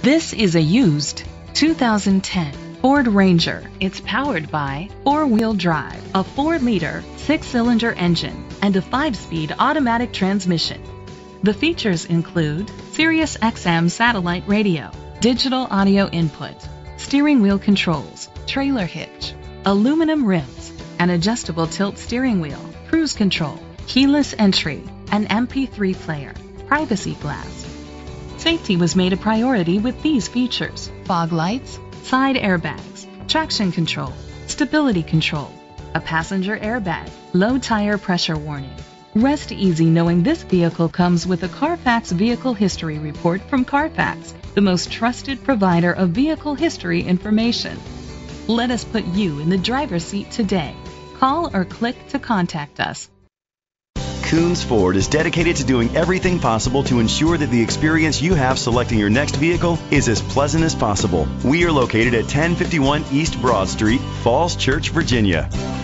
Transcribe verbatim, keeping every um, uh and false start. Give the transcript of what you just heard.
This is a used two thousand ten Ford Ranger. It's powered by four-wheel drive, a four liter, six-cylinder engine, and a five-speed automatic transmission. The features include Sirius X M satellite radio, digital audio input, steering wheel controls, trailer hitch, aluminum rims, an adjustable tilt steering wheel, cruise control, keyless entry, an M P three player, privacy glass. Safety was made a priority with these features: fog lights, side airbags, traction control, stability control, a passenger airbag, low tire pressure warning. Rest easy knowing this vehicle comes with a Carfax Vehicle History Report from Carfax, the most trusted provider of vehicle history information. Let us put you in the driver's seat today. Call or click to contact us. Koons Ford is dedicated to doing everything possible to ensure that the experience you have selecting your next vehicle is as pleasant as possible. We are located at ten fifty-one East Broad Street, Falls Church, Virginia.